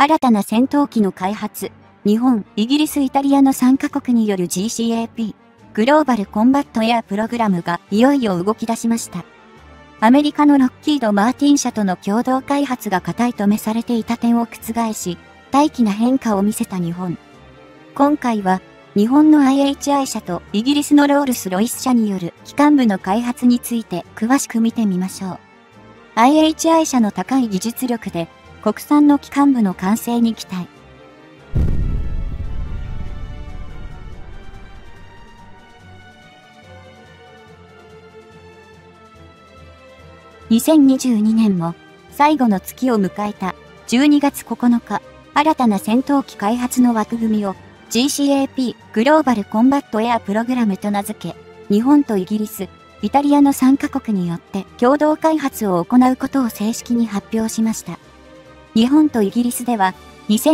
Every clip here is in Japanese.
新たな戦闘機の開発、日本、イギリス、イタリアの3カ国による GCAP、グローバルコンバットエアプログラムがいよいよ動き出しました。アメリカのロッキード・マーティン社との共同開発が固いとめされていた点を覆し、大きな変化を見せた日本。今回は、日本の IHI 社とイギリスのロールス・ロイス社による機関部の開発について詳しく見てみましょう。IHI 社の高い技術力で、国産の機関部の完成に期待。2022年も最後の月を迎えた12月9日、新たな戦闘機開発の枠組みを GCAP グローバルコンバットエアプログラムと名付け、日本とイギリス、イタリアの3カ国によって共同開発を行うことを正式に発表しました。日本とイギリスでは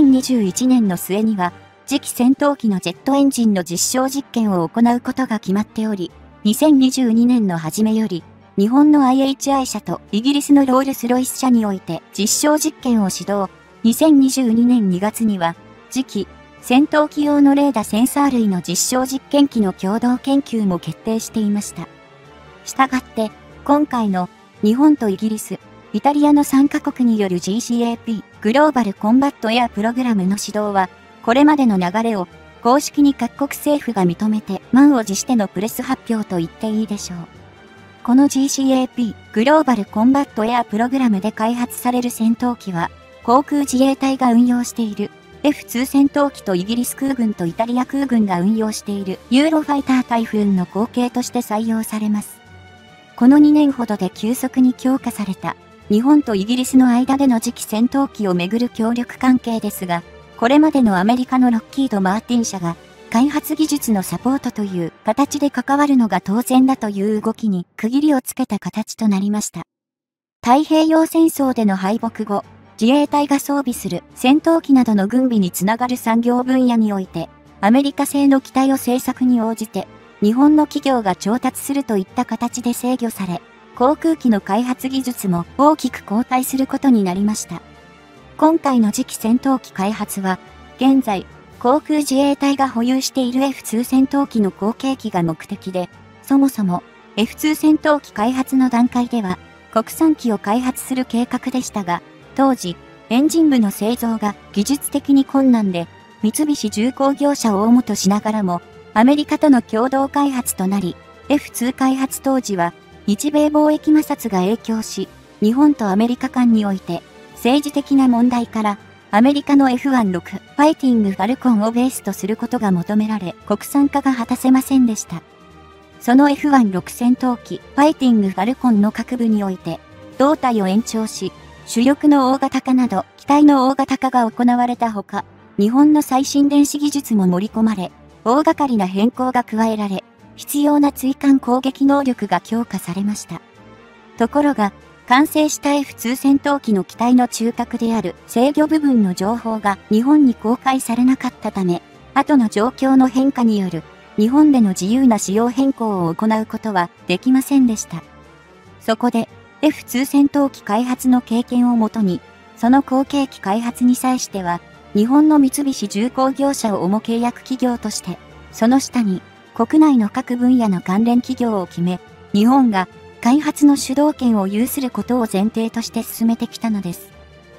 2021年の末には次期戦闘機のジェットエンジンの実証実験を行うことが決まっており、2022年の初めより日本の IHI 社とイギリスのロールス・ロイス社において実証実験を始動。2022年2月には、次期戦闘機用のレーダセンサー類の実証実験機の共同研究も決定していました。したがって、今回の日本とイギリス、イタリアの3カ国による GCAP グローバルコンバットエアプログラムの始動は、これまでの流れを公式に各国政府が認めて満を持してのプレス発表と言っていいでしょう。この GCAP グローバルコンバットエアプログラムで開発される戦闘機は、航空自衛隊が運用している F2 戦闘機とイギリス空軍とイタリア空軍が運用しているユーロファイタータイフーンの後継として採用されます。この2年ほどで急速に強化された日本とイギリスの間での次期戦闘機をめぐる協力関係ですが、これまでのアメリカのロッキード・マーティン社が開発技術のサポートという形で関わるのが当然だという動きに区切りをつけた形となりました。太平洋戦争での敗北後、自衛隊が装備する戦闘機などの軍備につながる産業分野において、アメリカ製の機体を製作に応じて、日本の企業が調達するといった形で制御され、航空機の開発技術も大きく後退することになりました。今回の次期戦闘機開発は、現在、航空自衛隊が保有している F2 戦闘機の後継機が目的で、そもそも F2 戦闘機開発の段階では、国産機を開発する計画でしたが、当時、エンジン部の製造が技術的に困難で、三菱重工業者を主としながらも、アメリカとの共同開発となり、F2 開発当時は、日米貿易摩擦が影響し、日本とアメリカ間において、政治的な問題から、アメリカの F16 ファイティング・ファルコンをベースとすることが求められ、国産化が果たせませんでした。その F16 戦闘機ファイティング・ファルコンの各部において、胴体を延長し、主翼の大型化など、機体の大型化が行われたほか、日本の最新電子技術も盛り込まれ、大掛かりな変更が加えられ、必要な追艦攻撃能力が強化されました。ところが、完成した F2 戦闘機の機体の中核である制御部分の情報が日本に公開されなかったため、後の状況の変化による日本での自由な仕様変更を行うことはできませんでした。そこで、F2 戦闘機開発の経験をもとに、その後継機開発に際しては、日本の三菱重工業者を主契約企業として、その下に国内の各分野の関連企業を決め、日本が開発の主導権を有することを前提として進めてきたのです。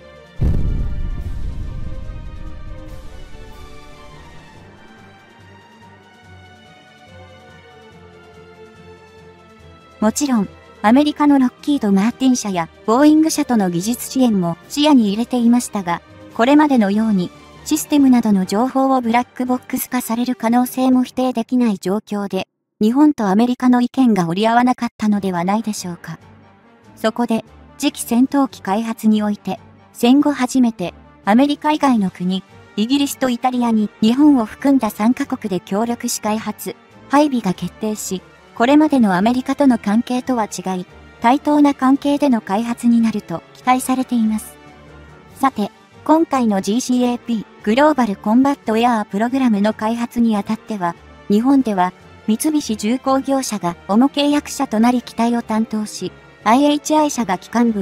もちろん、アメリカのロッキード・マーティン社やボーイング社との技術支援も視野に入れていましたが、これまでのようにシステムなどの情報をブラックボックス化される可能性も否定できない状況で、日本とアメリカの意見が折り合わなかったのではないでしょうか。そこで、次期戦闘機開発において、戦後初めてアメリカ以外の国、イギリスとイタリアに日本を含んだ3カ国で協力し開発、配備が決定し、これまでのアメリカとの関係とは違い、対等な関係での開発になると期待されています。さて、今回の GCAP グローバルコンバットエアープログラムの開発にあたっては、日本では三菱重工業者が主契約者となり機体を担当し、IHI 社が機関部を、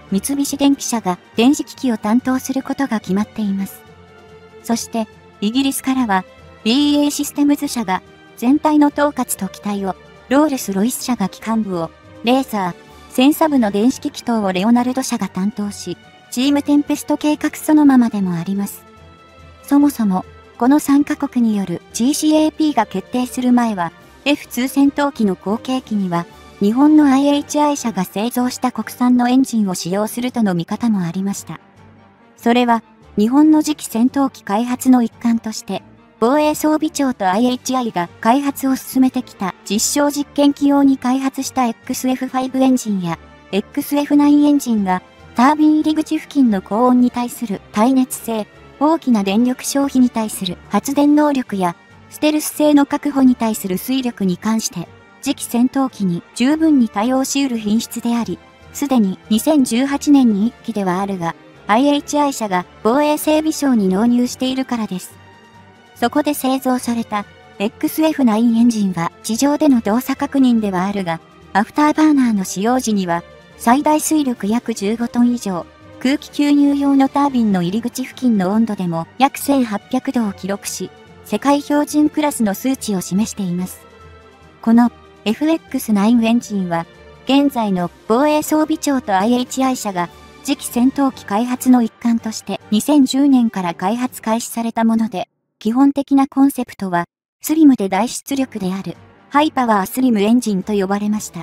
三菱電機社が電子機器を担当することが決まっています。そして、イギリスからは、BAE システムズ社が全体の統括と機体を、ロールス・ロイス社が機関部を、レーザー、センサ部の電子機器等をレオナルド社が担当し、チームテンペスト計画そのままでもあります。そもそも、この3カ国による GCAP が決定する前は、F2 戦闘機の後継機には、日本の IHI 社が製造した国産のエンジンを使用するとの見方もありました。それは、日本の次期戦闘機開発の一環として、防衛装備庁と IHI が開発を進めてきた実証実験機用に開発した XF5 エンジンや XF9 エンジンがタービン入り口付近の高温に対する耐熱性、大きな電力消費に対する発電能力やステルス性の確保に対する推力に関して次期戦闘機に十分に対応し得る品質であり、すでに2018年に1機ではあるが IHI 社が防衛整備省に納入しているからです。そこで製造された XF9 エンジンは地上での動作確認ではあるが、アフターバーナーの使用時には最大推力約15トン以上、空気吸入用のタービンの入り口付近の温度でも約1800度を記録し、世界標準クラスの数値を示しています。この FX9 エンジンは、現在の防衛装備庁と IHI 社が次期戦闘機開発の一環として2010年から開発開始されたもので、基本的なコンセプトは、スリムで大出力である、ハイパワースリムエンジンと呼ばれました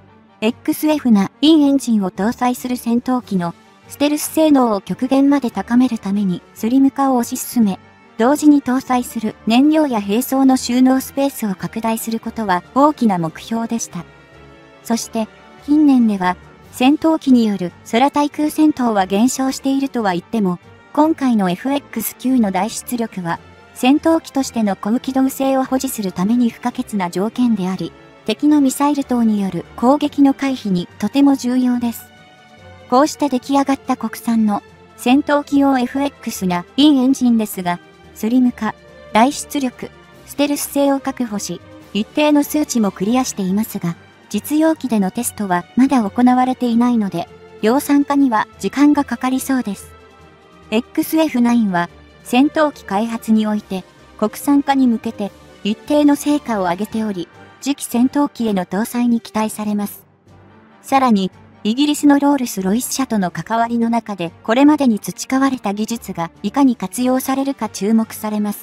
。XF9 エンジンを搭載する戦闘機のステルス性能を極限まで高めるためにスリム化を推し進め、同時に搭載する燃料や兵装の収納スペースを拡大することは大きな目標でした。そして、近年では、戦闘機による空対空戦闘は減少しているとは言っても、今回の FX9 の大出力は、戦闘機としての高機動性を保持するために不可欠な条件であり、敵のミサイル等による攻撃の回避にとても重要です。こうして出来上がった国産の戦闘機用 FX9 エンジンですが、スリム化、大出力、ステルス性を確保し、一定の数値もクリアしていますが、実用機でのテストはまだ行われていないので、量産化には時間がかかりそうです。XF9 は、戦闘機開発において、国産化に向けて、一定の成果を上げており、次期戦闘機への搭載に期待されます。さらに、イギリスのロールス・ロイス社との関わりの中で、これまでに培われた技術がいかに活用されるか注目されます。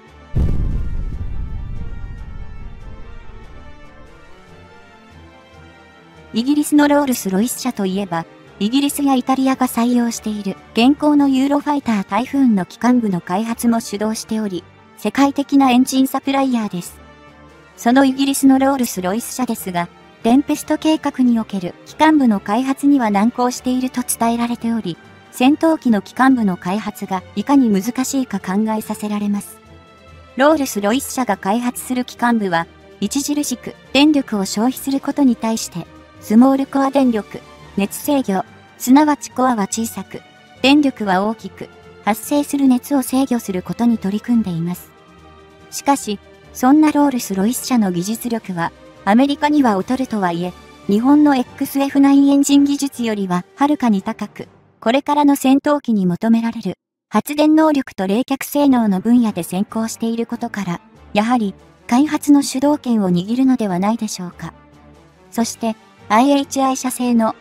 イギリスのロールス・ロイス社といえば、イギリスやイタリアが採用している現行のユーロファイタータイフーンの機関部の開発も主導しており、世界的なエンジンサプライヤーです。そのイギリスのロールス・ロイス社ですが、テンペスト計画における機関部の開発には難航していると伝えられており、戦闘機の機関部の開発がいかに難しいか考えさせられます。ロールス・ロイス社が開発する機関部は、著しく電力を消費することに対して、スモールコア電力、熱制御、すなわちコアは小さく、電力は大きく、発生する熱を制御することに取り組んでいます。しかし、そんなロールス・ロイス社の技術力は、アメリカには劣るとはいえ、日本の XF9 エンジン技術よりははるかに高く、これからの戦闘機に求められる、発電能力と冷却性能の分野で先行していることから、やはり、開発の主導権を握るのではないでしょうか。そして、IHI 社製の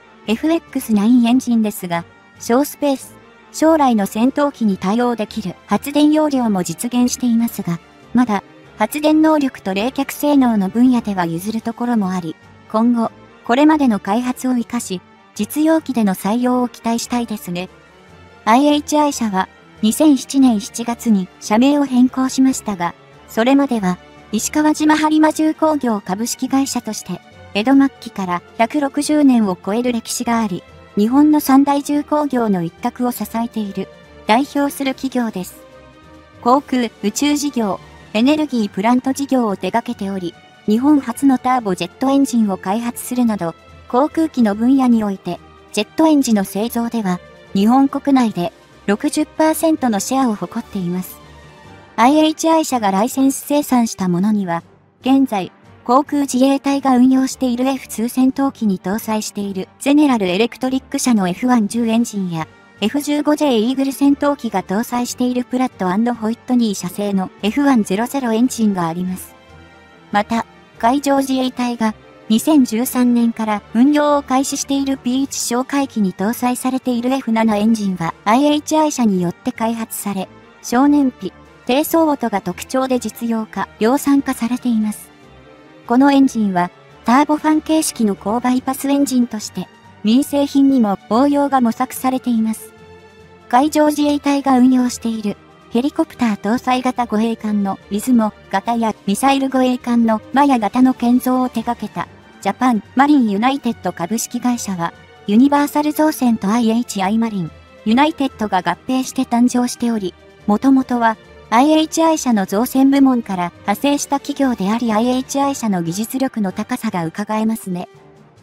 FX9 エンジンですが、小スペース、将来の戦闘機に対応できる発電容量も実現していますが、まだ発電能力と冷却性能の分野では譲るところもあり、今後、これまでの開発を活かし、実用機での採用を期待したいですね。IHI 社は2007年7月に社名を変更しましたが、それまでは石川島播磨重工業株式会社として、江戸末期から160年を超える歴史があり、日本の三大重工業の一角を支えている、代表する企業です。航空・宇宙事業、エネルギープラント事業を手掛けており、日本初のターボジェットエンジンを開発するなど、航空機の分野において、ジェットエンジンの製造では、日本国内で 60% のシェアを誇っています。IHI 社がライセンス生産したものには、現在、 航空自衛隊が運用している F2 戦闘機に搭載しているゼネラルエレクトリック社の F110 エンジンや F15J イーグル戦闘機が搭載しているプラット&ホイットニー社製の F100 エンジンがあります。また、海上自衛隊が2013年から運用を開始している P1 哨戒機に搭載されている F7 エンジンは IHI 社によって開発され、小燃費、低走音が特徴で実用化、量産化されています。このエンジンはターボファン形式の高バイパスエンジンとして民生品にも応用が模索されています。海上自衛隊が運用しているヘリコプター搭載型護衛艦の出雲型やミサイル護衛艦のマヤ型の建造を手掛けたジャパンマリンユナイテッド株式会社はユニバーサル造船と IHI マリンユナイテッドが合併して誕生しており、もともとはIHI 社の造船部門から派生した企業であり IHI 社の技術力の高さが伺えますね。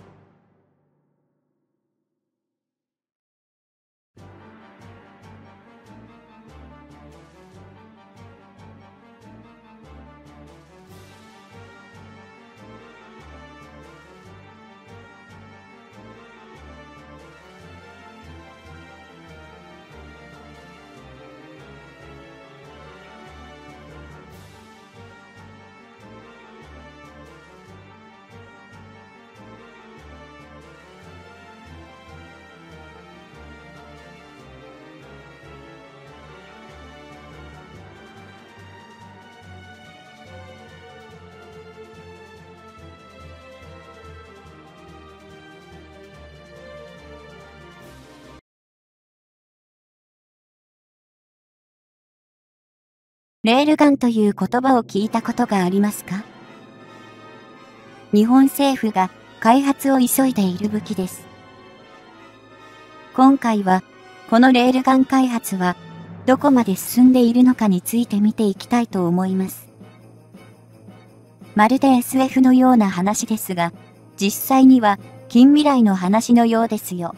レールガンという言葉を聞いたことがありますか？日本政府が開発を急いでいる武器です。今回は、このレールガン開発は、どこまで進んでいるのかについて見ていきたいと思います。まるで SF のような話ですが、実際には近未来の話のようですよ。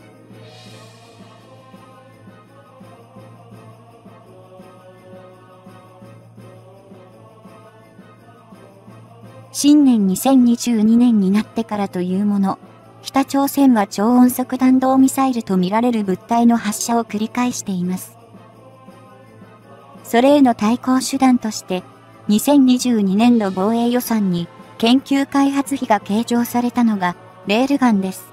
新年2022年になってからというもの、北朝鮮は超音速弾道ミサイルとみられる物体の発射を繰り返しています。それへの対抗手段として、2022年度防衛予算に研究開発費が計上されたのがレールガンです。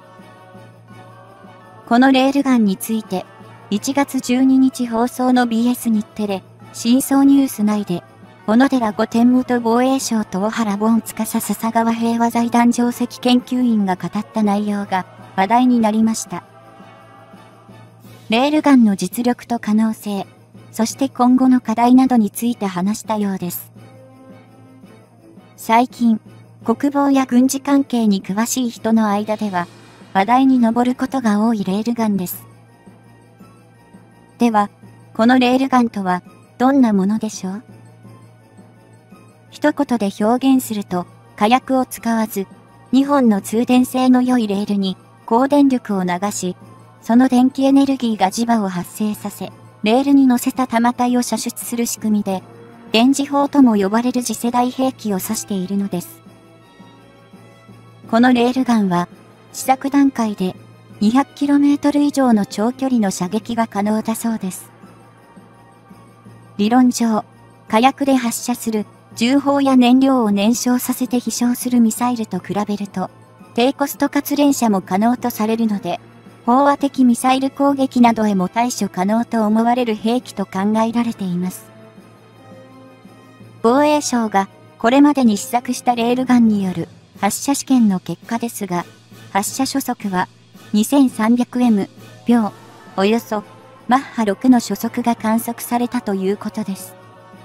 このレールガンについて、1月12日放送の BS 日テレ、深層ニュース内で、小野寺御殿元防衛省と小原凡司笹川平和財団上席研究員が語った内容が話題になりました。レールガンの実力と可能性、そして今後の課題などについて話したようです。最近、国防や軍事関係に詳しい人の間では、話題に上ることが多いレールガンです。では、このレールガンとはどんなものでしょう？一言で表現すると、火薬を使わず、2本の通電性の良いレールに高電力を流し、その電気エネルギーが磁場を発生させ、レールに乗せた弾体を射出する仕組みで、電磁砲とも呼ばれる次世代兵器を指しているのです。このレールガンは、試作段階で 200km 以上の長距離の射撃が可能だそうです。理論上、火薬で発射する銃砲や燃料を燃焼させて飛翔するミサイルと比べると、低コストかつ連射も可能とされるので、飽和的ミサイル攻撃などへも対処可能と思われる兵器と考えられています。防衛省がこれまでに試作したレールガンによる発射試験の結果ですが、発射初速は 2300m 秒、およそマッハ6の初速が観測されたということです。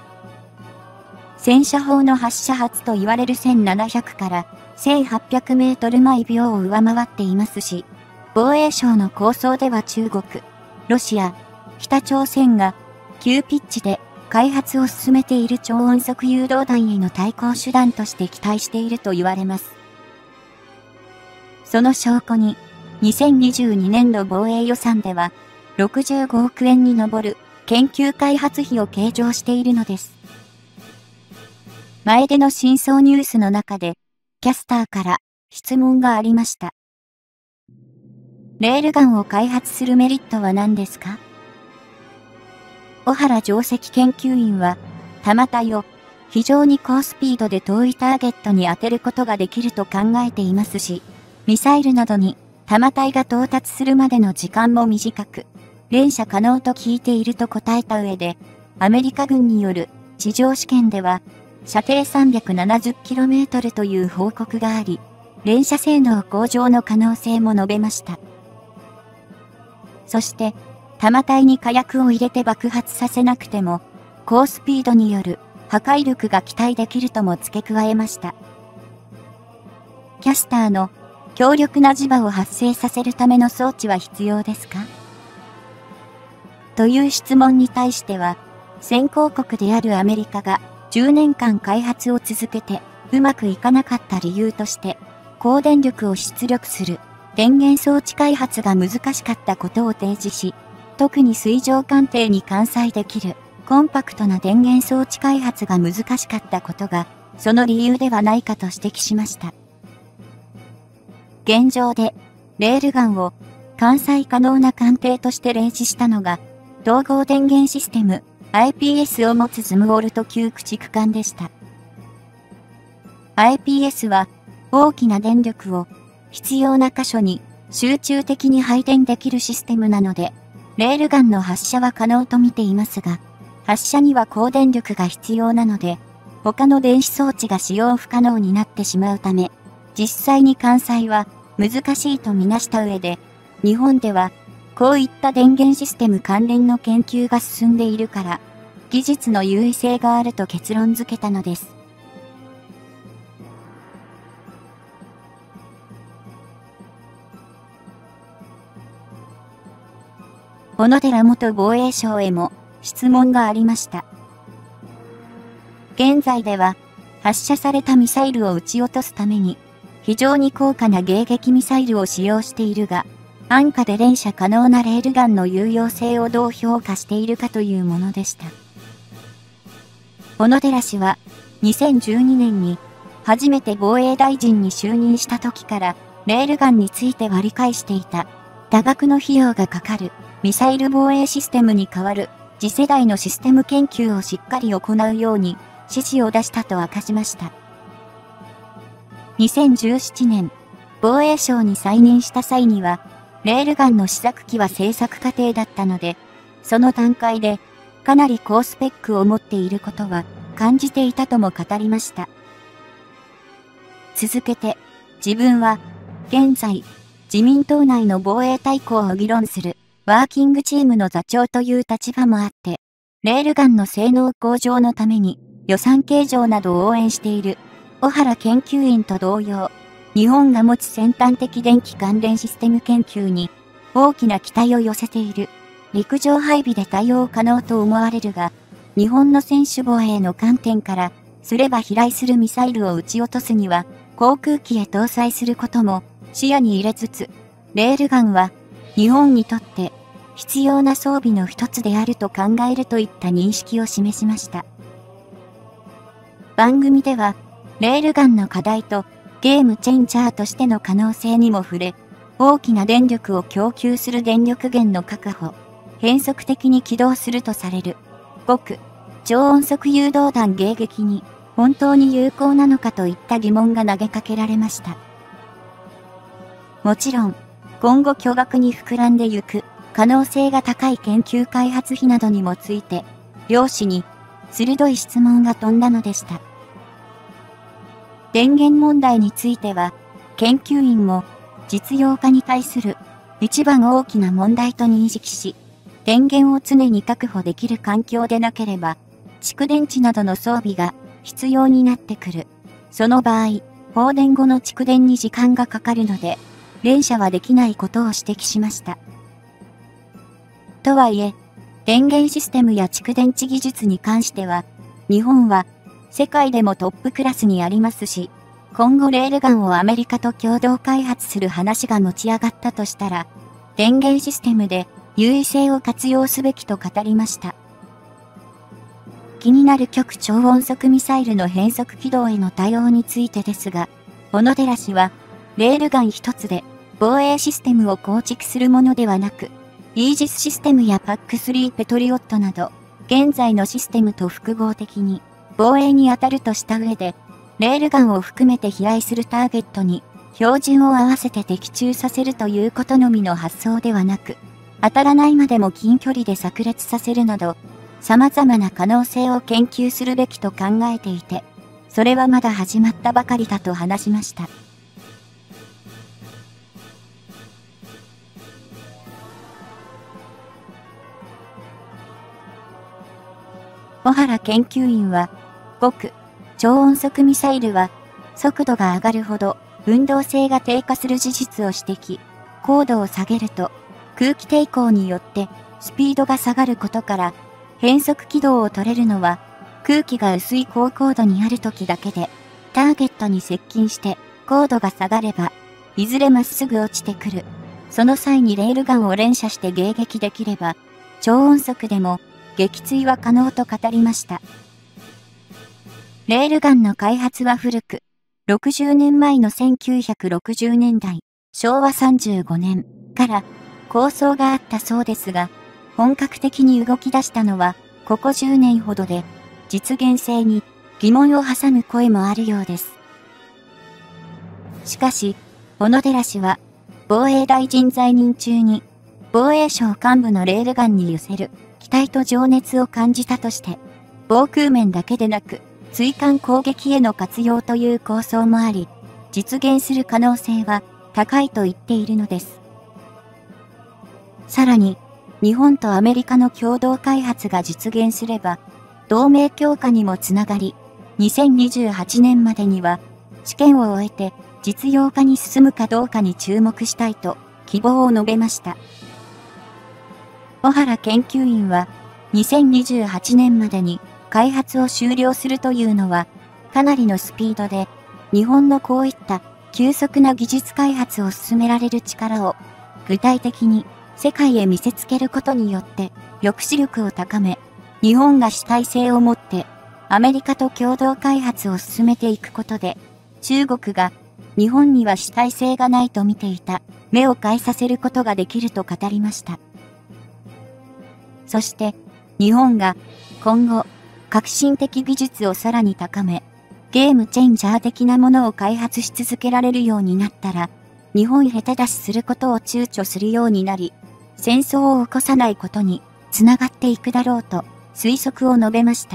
戦車砲の発射発と言われる1700から1800メートル毎秒を上回っていますし、防衛省の構想では中国、ロシア、北朝鮮が急ピッチで開発を進めている超音速誘導弾への対抗手段として期待していると言われます。その証拠に、2022年度防衛予算では65億円に上る研究開発費を計上しているのです。前での深層ニュースの中で、 キャスターから質問がありました。レールガンを開発するメリットは何ですか？小原上席研究員は、弾体を非常に高スピードで遠いターゲットに当てることができると考えていますし、ミサイルなどに弾体が到達するまでの時間も短く、連射可能と聞いていると答えた上で、アメリカ軍による地上試験では、射程 370km という報告があり、連射性能向上の可能性も述べました。そして、弾体に火薬を入れて爆発させなくても、高スピードによる破壊力が期待できるとも付け加えました。キャスターの強力な磁場を発生させるための装置は必要ですか？という質問に対しては、先行国であるアメリカが10年間開発を続けてうまくいかなかった理由として、高電力を出力する電源装置開発が難しかったことを提示し、特に水上艦艇に艦載できるコンパクトな電源装置開発が難しかったことが、その理由ではないかと指摘しました。現状で、レールガンを艦載可能な艦艇として例示したのが、統合電源システム IPS を持つズムウォルト級駆逐艦でした。IPS は大きな電力を必要な箇所に集中的に配電できるシステムなので、レールガンの発射は可能と見ていますが、発射には高電力が必要なので、他の電子装置が使用不可能になってしまうため、実際に艦載は難しいとみなした上で、日本ではこういった電源システム関連の研究が進んでいるから、技術の優位性があると結論付けたのです。小野寺元防衛相へも質問がありました。現在では発射されたミサイルを撃ち落とすために非常に高価な迎撃ミサイルを使用しているが、安価で連射可能なレールガンの有用性をどう評価しているかというものでした。小野寺氏は2012年に初めて防衛大臣に就任した時からレールガンについては理解していた。多額の費用がかかるミサイル防衛システムに代わる次世代のシステム研究をしっかり行うように指示を出したと明かしました。2017年、防衛省に再任した際には、レールガンの試作機は製作過程だったので、その段階でかなり高スペックを持っていることは感じていたとも語りました。続けて、自分は現在、自民党内の防衛大綱を議論するワーキングチームの座長という立場もあって、レールガンの性能向上のために予算計上などを応援している小原研究員と同様、日本が持つ先端的電気関連システム研究に大きな期待を寄せている。陸上配備で対応可能と思われるが、日本の専守防衛の観点からすれば飛来するミサイルを撃ち落とすには航空機へ搭載することも視野に入れつつ、レールガンは日本にとって必要な装備の一つであると考えるといった認識を示しました。番組では、レールガンの課題とゲームチェンジャーとしての可能性にも触れ、大きな電力を供給する電力源の確保、変則的に起動するとされる極超音速誘導弾迎撃に本当に有効なのかといった疑問が投げかけられました。もちろん、今後巨額に膨らんでゆく可能性が高い研究開発費などにもついて、両氏に鋭い質問が飛んだのでした。電源問題については、研究員も実用化に対する一番大きな問題と認識し、電源を常に確保できる環境でなければ、蓄電池などの装備が必要になってくる。その場合、放電後の蓄電に時間がかかるので、連射はできないことを指摘しました。とはいえ、電源システムや蓄電池技術に関しては、日本は世界でもトップクラスにありますし、今後レールガンをアメリカと共同開発する話が持ち上がったとしたら、電源システムで優位性を活用すべきと語りました。気になる極超音速ミサイルの変則軌道への対応についてですが、 小野寺氏は、レールガン一つで防衛システムを構築するものではなく、イージスシステムやPAC-3ペトリオットなど、現在のシステムと複合的に防衛に当たるとした上で、レールガンを含めて飛来するターゲットに標準を合わせて的中させるということのみの発想ではなく、当たらないまでも近距離で炸裂させるなど、様々な可能性を研究するべきと考えていて、それはまだ始まったばかりだと話しました。小原研究員は、極超音速ミサイルは、速度が上がるほど運動性が低下する事実を指摘。高度を下げると、空気抵抗によってスピードが下がることから、変速軌道を取れるのは、空気が薄い高高度にある時だけで、ターゲットに接近して高度が下がれば、いずれまっすぐ落ちてくる。その際にレールガンを連射して迎撃できれば、超音速でも撃墜は可能と語りました。レールガンの開発は古く、60年前の1960年代、昭和35年から構想があったそうですが、本格的に動き出したのは、ここ10年ほどで、実現性に疑問を挟む声もあるようです。しかし、小野寺氏は、防衛大臣在任中に、防衛省幹部のレールガンに寄せる期待と情熱を感じたとして、防空面だけでなく、追艦攻撃への活用という構想もあり、実現する可能性は高いと言っているのです。さらに、日本とアメリカの共同開発が実現すれば、同盟強化にもつながり、2028年までには、試験を終えて実用化に進むかどうかに注目したいと希望を述べました。小原研究員は、2028年までに開発を終了するというのは、かなりのスピードで、日本のこういった急速な技術開発を進められる力を、具体的に世界へ見せつけることによって、抑止力を高め、日本が主体性を持って、アメリカと共同開発を進めていくことで、中国が日本には主体性がないと見ていた目を変えさせることができると語りました。そして、日本が今後、革新的技術をさらに高め、ゲームチェンジャー的なものを開発し続けられるようになったら、日本下手出しすることを躊躇するようになり、戦争を起こさないことにつながっていくだろうと推測を述べました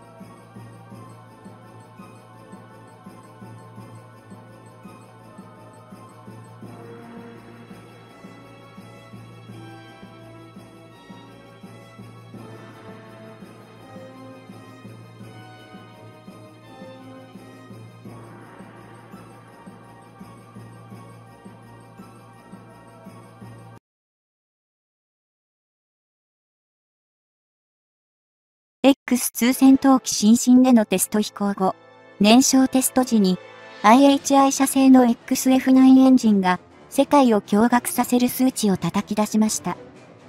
。X2 戦闘機新進でのテスト飛行後、燃焼テスト時に IHI 社製の XF9 エンジンが世界を驚愕させる数値を叩き出しました。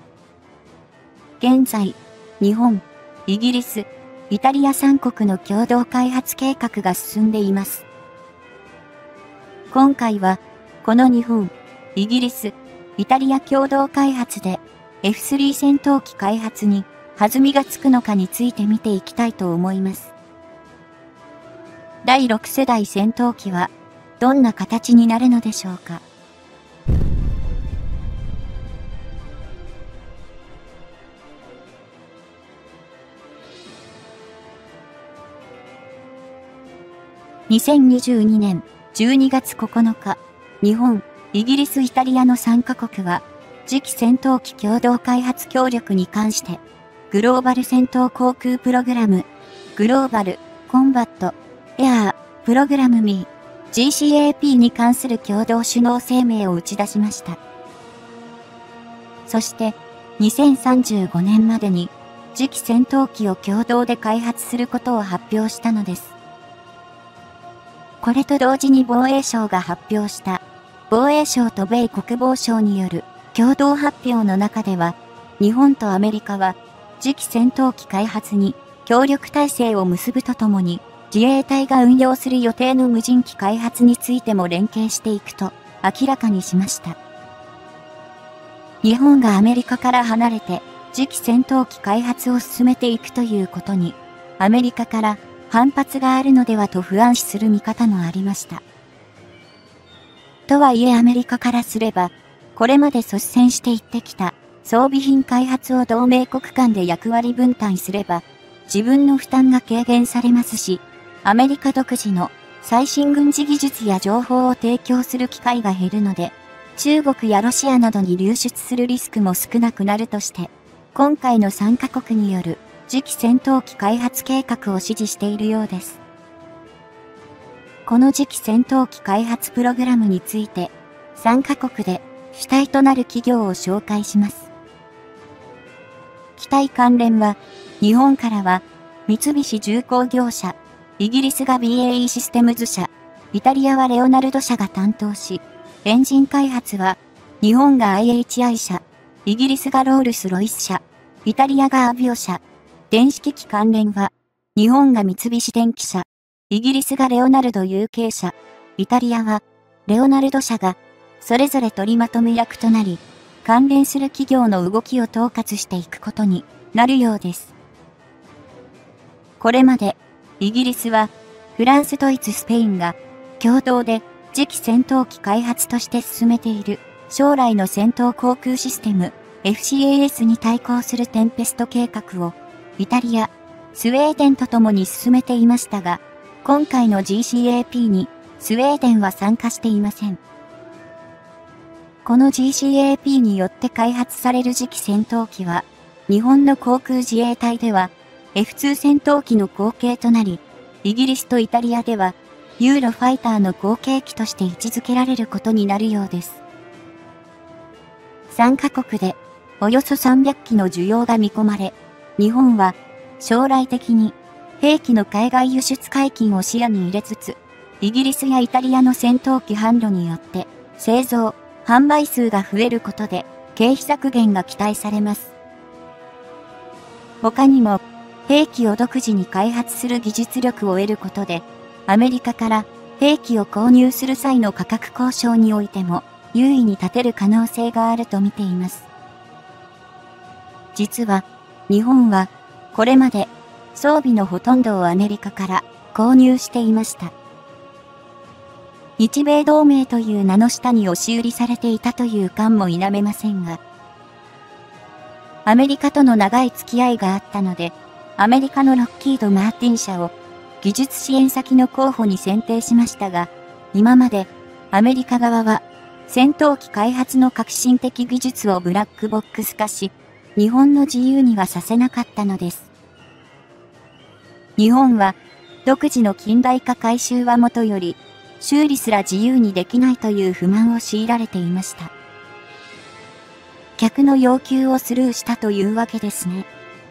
現在、日本、イギリス、イタリア3国の共同開発計画が進んでいます。今回は、この日本、イギリス、イタリア共同開発で F3 戦闘機開発に弾みがつくのかについて見ていきたいと思います。第6世代戦闘機はどんな形になるのでしょうか。2022年12月9日、日本、イギリス、イタリアの3カ国は次期戦闘機共同開発協力に関してグローバル戦闘航空プログラム、グローバル、コンバット、エアー、プログラム GCAP に関する共同首脳声明を打ち出しました。そして、2035年までに次期戦闘機を共同で開発することを発表したのです。これと同時に防衛省が発表した、防衛省と米国防省による共同発表の中では、日本とアメリカは、次期戦闘機開発に協力体制を結ぶとともに、 自衛隊が運用する予定の無人機開発についても連携していくと明らかにしました。日本がアメリカから離れて次期戦闘機開発を進めていくということに、アメリカから反発があるのではと不安視する見方もありました。とはいえアメリカからすれば、これまで率先していってきた装備品開発を同盟国間で役割分担すれば、自分の負担が軽減されますし、アメリカ独自の最新軍事技術や情報を提供する機会が減るので、中国やロシアなどに流出するリスクも少なくなるとして、今回の3カ国による次期戦闘機開発計画を支持しているようです。この次期戦闘機開発プログラムについて、3カ国で主体となる企業を紹介します。機体関連は、日本からは、三菱重工業社、イギリスが BAE システムズ社、イタリアはレオナルド社が担当し、エンジン開発は、日本が IHI 社、イギリスがロールスロイス社、イタリアがアビオ社、電子機器関連は、日本が三菱電機社、イギリスがレオナルド UK 社、イタリアは、レオナルド社が、それぞれ取りまとめ役となり、関連する企業の動きを統括していくことになるようです。これまで、イギリスは、フランス、ドイツ、スペインが、共同で、次期戦闘機開発として進めている、将来の戦闘航空システム、FCAS に対抗するテンペスト計画を、イタリア、スウェーデンと共に進めていましたが、今回の GCAP に、スウェーデンは参加していません。この GCAP によって開発される次期戦闘機は、日本の航空自衛隊では、F2 戦闘機の後継となり、イギリスとイタリアでは、ユーロファイターの後継機として位置づけられることになるようです。3カ国で、およそ300機の需要が見込まれ、日本は、将来的に、兵器の海外輸出解禁を視野に入れつつ、イギリスやイタリアの戦闘機販路によって、製造、販売数が増えることで、経費削減が期待されます。他にも、兵器を独自に開発する技術力を得ることで、アメリカから兵器を購入する際の価格交渉においても優位に立てる可能性があると見ています。実は、日本はこれまで装備のほとんどをアメリカから購入していました。日米同盟という名の下に押し売りされていたという感も否めませんが、アメリカとの長い付き合いがあったので、アメリカのロッキード・マーティン社を技術支援先の候補に選定しましたが、今までアメリカ側は戦闘機開発の革新的技術をブラックボックス化し、日本の自由にはさせなかったのです。日本は独自の近代化改修はもとより、修理すら自由にできないという不満を強いられていました。客の要求をスルーしたというわけですね。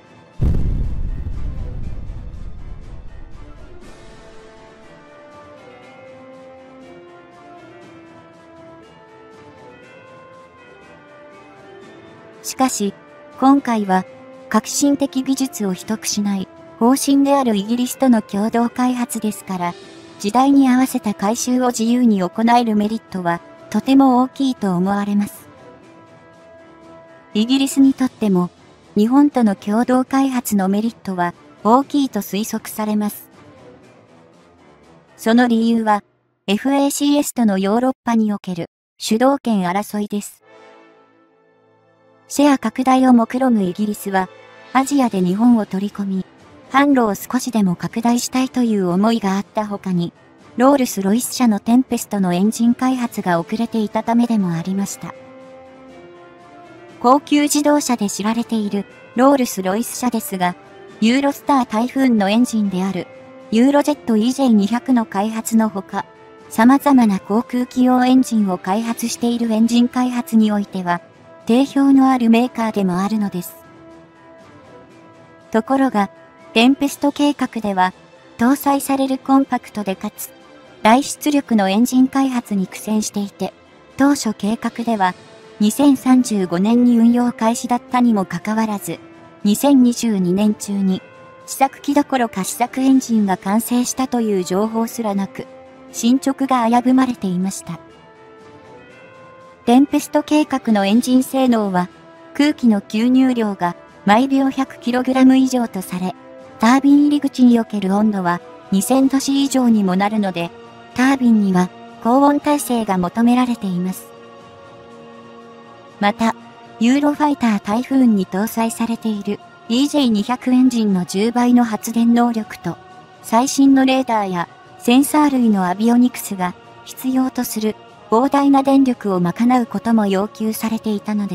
しかし、今回は革新的技術を秘匿しない方針であるイギリスとの共同開発ですから、時代に合わせた改修を自由に行えるメリットはとても大きいと思われます。イギリスにとっても日本との共同開発のメリットは大きいと推測されます。その理由は FACS とのヨーロッパにおける主導権争いです。シェア拡大を目論むイギリスはアジアで日本を取り込み、販路を少しでも拡大したいという思いがあった他に、ロールス・ロイス社のテンペストのエンジン開発が遅れていたためでもありました。高級自動車で知られているロールス・ロイス社ですが、ユーロスタータイフーンのエンジンであるユーロジェット EJ200 の開発のほか、様々な航空機用エンジンを開発しているエンジン開発においては、定評のあるメーカーでもあるのです。ところが、テンペスト計画では、搭載されるコンパクトでかつ、大出力のエンジン開発に苦戦していて、当初計画では、2035年に運用開始だったにもかかわらず、2022年中に試作機どころか試作エンジンが完成したという情報すらなく、進捗が危ぶまれていました。テンペスト計画のエンジン性能は、空気の吸入量が毎秒 100kg 以上とされ、タービン入り口における温度は2000度 C 以上にもなるので、タービンには高温耐性が求められています。また、ユーロファイタータイフーンに搭載されている EJ200 エンジンの10倍の発電能力と、最新のレーダーやセンサー類のアビオニクスが必要とする膨大な電力を賄うことも要求されていたのです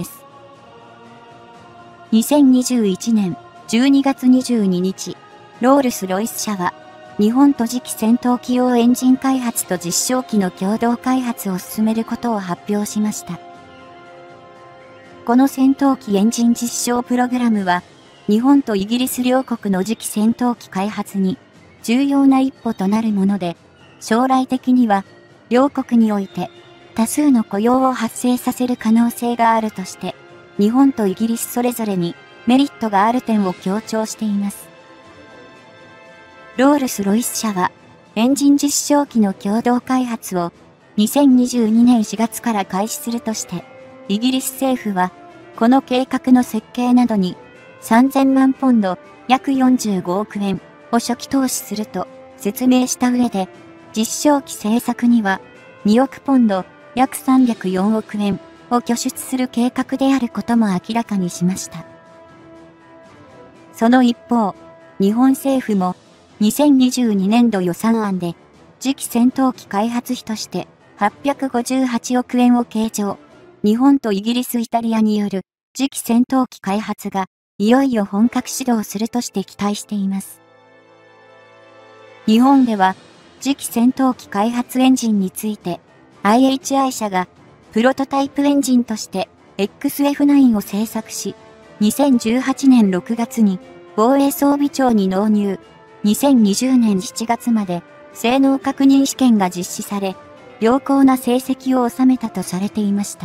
。2021年12月22日、ロールス・ロイス社は、日本と次期戦闘機用エンジン開発と実証機の共同開発を進めることを発表しました。この戦闘機エンジン実証プログラムは、日本とイギリス両国の次期戦闘機開発に重要な一歩となるもので、将来的には両国において多数の雇用を発生させる可能性があるとして、日本とイギリスそれぞれにメリットがある点を強調しています。ロールス・ロイス社は、エンジン実証機の共同開発を2022年4月から開始するとして、イギリス政府は、この計画の設計などに3000万ポンド、約45億円を初期投資すると説明した上で、実証機製作には2億ポンド、約304億円を拠出する計画であることも明らかにしました。その一方、日本政府も2022年度予算案で次期戦闘機開発費として858億円を計上。日本とイギリス・イタリアによる次期戦闘機開発がいよいよ本格始動するとして期待しています。日本では次期戦闘機開発エンジンについて IHI 社がプロトタイプエンジンとして XF9 を製作し、2018年6月に防衛装備庁に納入、2020年7月まで性能確認試験が実施され、良好な成績を収めたとされていました。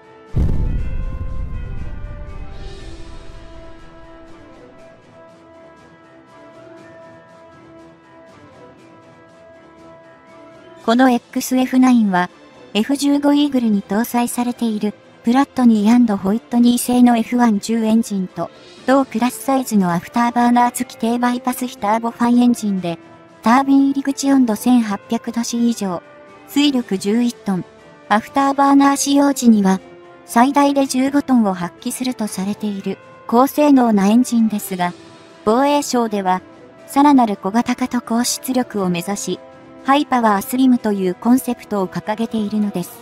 この XF9 は F15 イーグルに搭載されているプラットニー&ホイットニー製の F110 エンジンと同クラスサイズのアフターバーナー付き低バイパス比ターボファンエンジンでタービン入り口温度1800度 C 以上、推力11トン、アフターバーナー使用時には最大で15トンを発揮するとされている高性能なエンジンですが、防衛省ではさらなる小型化と高出力を目指し、ハイパワースリムというコンセプトを掲げているのです。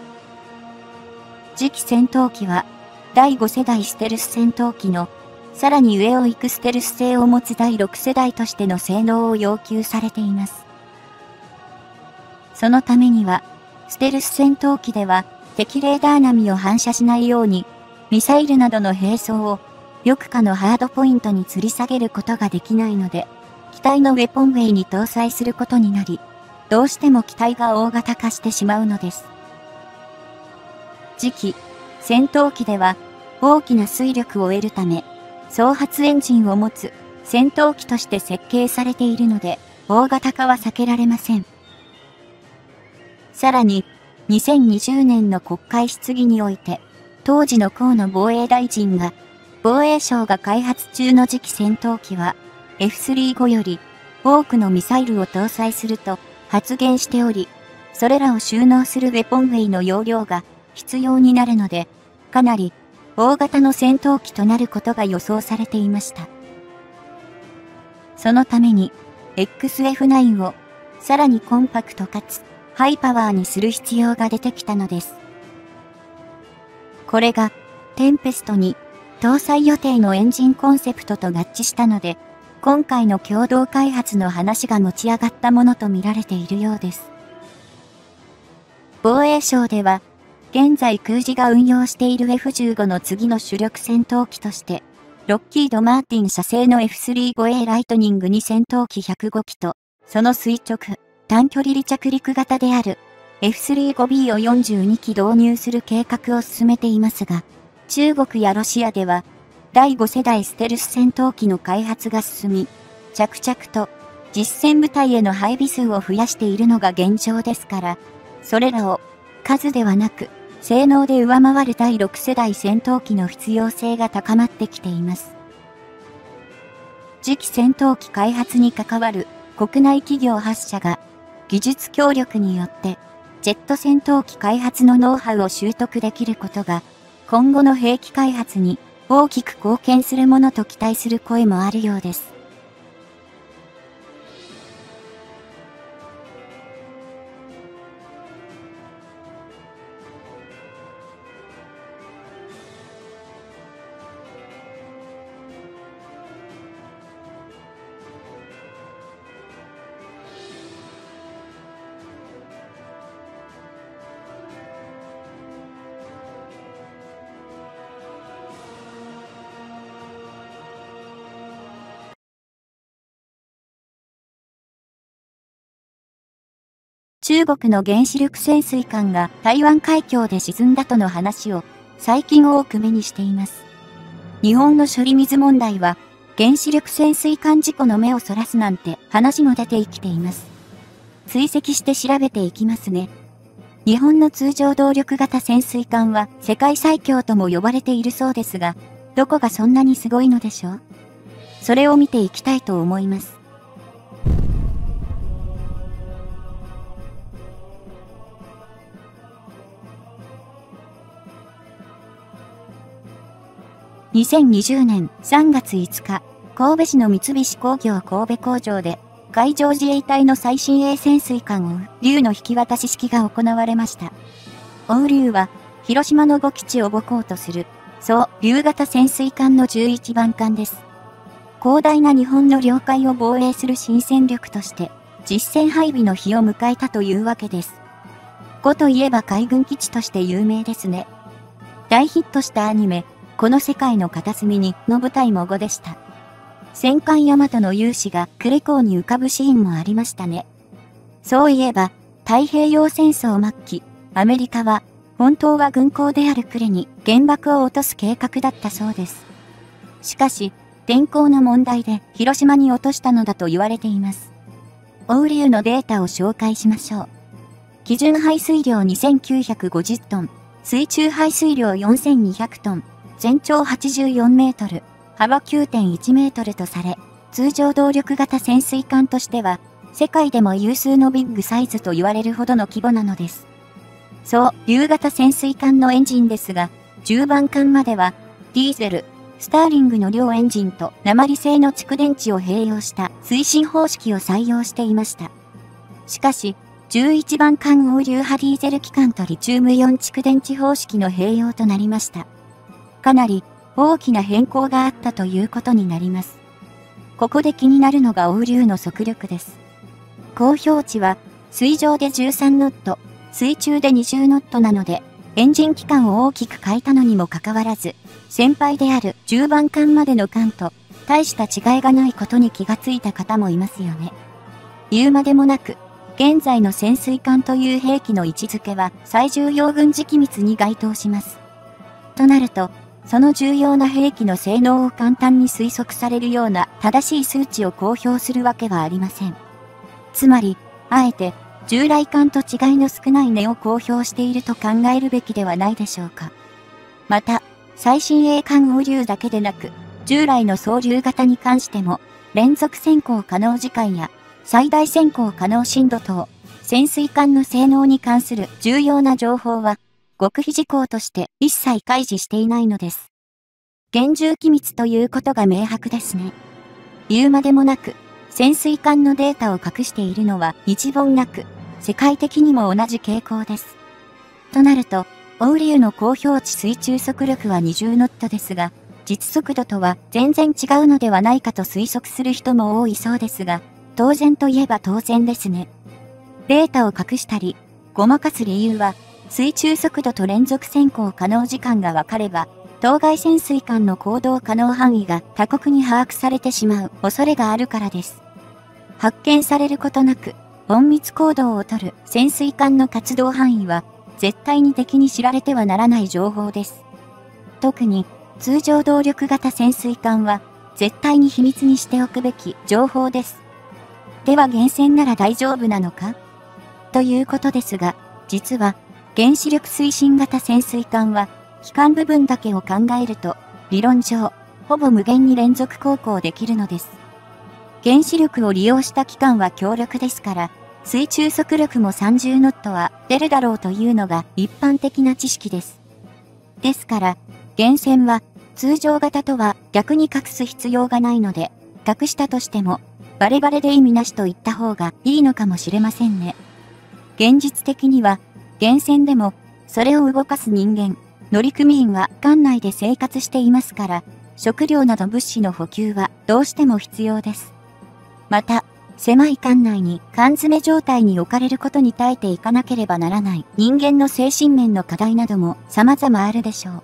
次期戦闘機は第5世代ステルス戦闘機のさらに上を行くステルス性を持つ第6世代としての性能を要求されています。そのためには、ステルス戦闘機では敵レーダー波を反射しないように、ミサイルなどの兵装を翼下のハードポイントに吊り下げることができないので、機体のウェポンウェイに搭載することになり、どうしても機体が大型化してしまうのです。次期戦闘機では大きな推力を得るため、総発エンジンを持つ戦闘機として設計されているので、大型化は避けられません。さらに、2020年の国会質疑において、当時の河野防衛大臣が、防衛省が開発中の次期戦闘機は、F35 より多くのミサイルを搭載すると発言しており、それらを収納するウェポンウェイの容量が必要になるので、かなり大型の戦闘機となることが予想されていました。そのために、XF9 をさらにコンパクトかつハイパワーにする必要が出てきたのです。これが、テンペストに搭載予定のエンジンコンセプトと合致したので、今回の共同開発の話が持ち上がったものと見られているようです。防衛省では、現在空自が運用している F15 の次の主力戦闘機として、ロッキード・マーティン社製の F35A ライトニング2戦闘機105機と、その垂直、短距離離着陸型である F35B を42機導入する計画を進めていますが、中国やロシアでは、第5世代ステルス戦闘機の開発が進み、 着々と実戦部隊への配備数を増やしているのが現状ですから、それらを数ではなく性能で上回る第6世代戦闘機の必要性が高まってきています。次期戦闘機開発に関わる国内企業8社が技術協力によってジェット戦闘機開発のノウハウを習得できることが今後の兵器開発に大きく貢献するものと期待する声もあるようです。中国の原子力潜水艦が台湾海峡で沈んだとの話を最近多く目にしています。日本の処理水問題は原子力潜水艦事故の目をそらすなんて話も出てきています。追跡して調べていきますね。日本の通常動力型潜水艦は世界最強とも呼ばれているそうですが、どこがそんなにすごいのでしょう？それを見ていきたいと思います。2020年3月5日、神戸市の三菱工業神戸工場で、海上自衛隊の最新鋭潜水艦お龍の引き渡し式が行われました。お龍は、広島の5基地を母港とする、龍型潜水艦の11番艦です。広大な日本の領海を防衛する新戦力として、実戦配備の日を迎えたというわけです。5といえば海軍基地として有名ですね。大ヒットしたアニメ、この世界の片隅にの舞台も5でした。戦艦大和の勇姿が呉港に浮かぶシーンもありましたね。そういえば、太平洋戦争末期、アメリカは、本当は軍港である呉に原爆を落とす計画だったそうです。しかし、天候の問題で広島に落としたのだと言われています。お龍のデータを紹介しましょう。基準排水量2950トン、水中排水量4200トン、全長84メートル、幅 9.1 メートルとされ、通常動力型潜水艦としては、世界でも有数のビッグサイズと言われるほどの規模なのです。龍型潜水艦のエンジンですが、10番艦までは、ディーゼル、スターリングの両エンジンと鉛製の蓄電池を併用した推進方式を採用していました。しかし、11番艦お龍派ディーゼル機関とリチウムイオン蓄電池方式の併用となりました。かなり大きな変更があったということになります。ここで気になるのがお龍の速力です。公表値は水上で13ノット、水中で20ノットなので、エンジン機関を大きく変えたのにもかかわらず、先輩である10番艦までの艦と大した違いがないことに気がついた方もいますよね。言うまでもなく、現在の潜水艦という兵器の位置づけは最重要軍事機密に該当します。となると、その重要な兵器の性能を簡単に推測されるような正しい数値を公表するわけはありません。つまり、あえて、従来艦と違いの少ない値を公表していると考えるべきではないでしょうか。また、最新鋭艦お龍だけでなく、従来の総龍型に関しても、連続潜航可能時間や最大潜航可能深度等、潜水艦の性能に関する重要な情報は、極秘事項として一切開示していないのです。厳重機密ということが明白ですね。言うまでもなく、潜水艦のデータを隠しているのは一言なく、世界的にも同じ傾向です。となると、お龍の公表値水中速力は20ノットですが、実速度とは全然違うのではないかと推測する人も多いそうですが、当然といえば当然ですね。データを隠したり、ごまかす理由は、水中速度と連続潜航可能時間が分かれば、当該潜水艦の行動可能範囲が他国に把握されてしまう恐れがあるからです。発見されることなく、隠密行動をとる潜水艦の活動範囲は、絶対に敵に知られてはならない情報です。特に、通常動力型潜水艦は、 絶対に秘密にしておくべき情報です。では原潜なら大丈夫なのかということですが、実は原子力推進型潜水艦は機関部分だけを考えると理論上ほぼ無限に連続航行できるのです。原子力を利用した機関は強力ですから、水中速力も30ノットは出るだろうというのが一般的な知識です。ですから、原潜は通常型とは逆に隠す必要がないので、隠したとしてもバレバレで意味なしと言った方がいいのかもしれませんね。現実的には、原潜でもそれを動かす人間、乗組員は艦内で生活していますから、食料など物資の補給はどうしても必要です。また、狭い艦内に缶詰状態に置かれることに耐えていかなければならない人間の精神面の課題なども様々あるでしょう。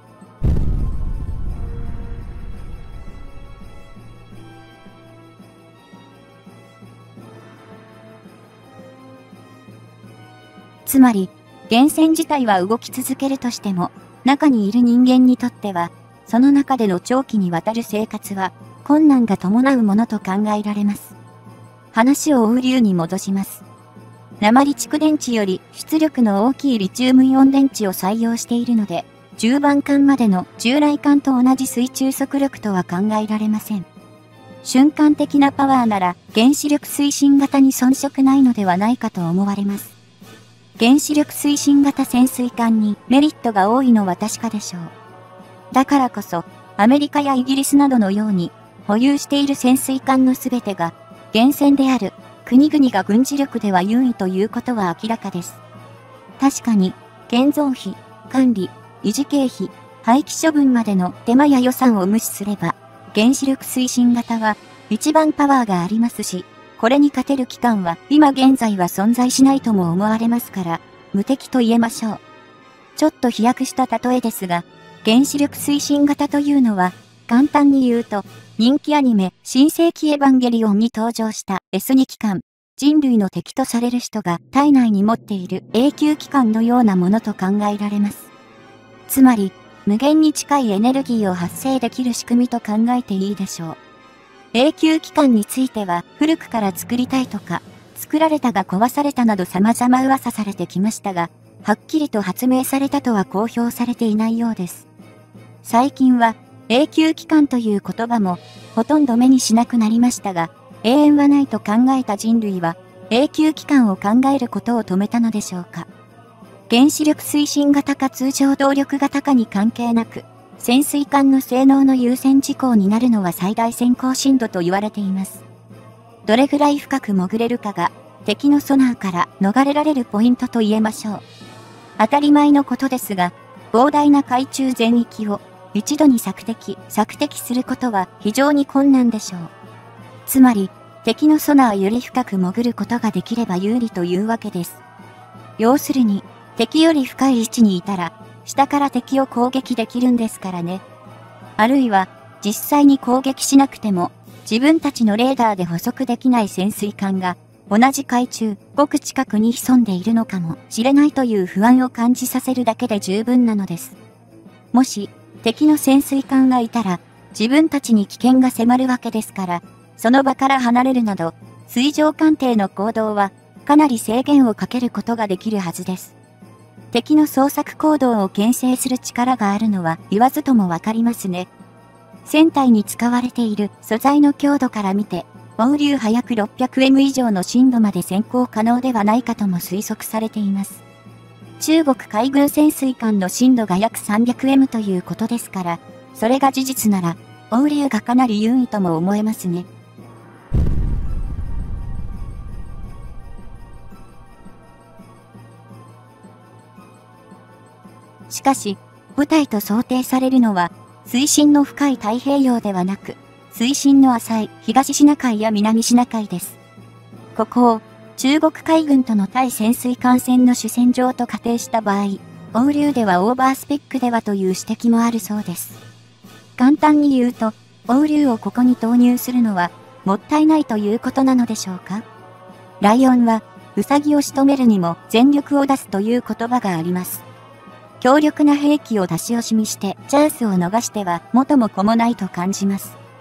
つまり、原潜自体は動き続けるとしても、中にいる人間にとっては、その中での長期にわたる生活は困難が伴うものと考えられます。話を応流に戻します。鉛蓄電池より出力の大きいリチウムイオン電池を採用しているので、10番艦までの従来艦と同じ水中速力とは考えられません。瞬間的なパワーなら原子力推進型に遜色ないのではないかと思われます。原子力推進型潜水艦にメリットが多いのは確かでしょう。だからこそ、アメリカやイギリスなどのように、保有している潜水艦のすべてが、原潜である国々が軍事力では優位ということは明らかです。確かに、建造費、管理、維持経費、廃棄処分までの手間や予算を無視すれば、原子力推進型は一番パワーがありますし、これに勝てる機関は今現在は存在しないとも思われますから、無敵と言えましょう。ちょっと飛躍した例えですが、原子力推進型というのは、簡単に言うと、人気アニメ、新世紀エヴァンゲリオンに登場した S2 機関、人類の敵とされる人が体内に持っている永久機関のようなものと考えられます。つまり、無限に近いエネルギーを発生できる仕組みと考えていいでしょう。永久機関については古くから作りたいとか、作られたが壊されたなど様々噂されてきましたが、はっきりと発明されたとは公表されていないようです。最近は永久機関という言葉もほとんど目にしなくなりましたが、永遠はないと考えた人類は永久機関を考えることを止めたのでしょうか。原子力推進型か通常動力型かに関係なく、潜水艦の性能の優先事項になるのは最大潜航深度と言われています。どれぐらい深く潜れるかが敵のソナーから逃れられるポイントと言えましょう。当たり前のことですが、膨大な海中全域を一度に索敵することは非常に困難でしょう。つまり、敵のソナーより深く潜ることができれば有利というわけです。要するに、敵より深い位置にいたら、下から敵を攻撃できるんですからね。あるいは、実際に攻撃しなくても、自分たちのレーダーで捕捉できない潜水艦が、同じ海中、ごく近くに潜んでいるのかもしれないという不安を感じさせるだけで十分なのです。もし、敵の潜水艦がいたら、自分たちに危険が迫るわけですから、その場から離れるなど、水上艦艇の行動は、かなり制限をかけることができるはずです。敵の捜索行動を牽制する力があるのは言わずともわかりますね。船体に使われている素材の強度から見て、放流波約 600m 以上の深度まで潜航可能ではないかとも推測されています。中国海軍潜水艦の深度が約 300m ということですから、それが事実なら、放流がかなり優位とも思えますね。しかし、部隊と想定されるのは、水深の深い太平洋ではなく、水深の浅い東シナ海や南シナ海です。ここを中国海軍との対潜水艦戦の主戦場と仮定した場合、放流ではオーバースペックではという指摘もあるそうです。簡単に言うと、放流をここに投入するのはもったいないということなのでしょうか。ライオンはウサギを仕留めるにも全力を出すという言葉があります。強力な兵器を出し惜しみしてチャンスを逃しては元も子もないと感じます。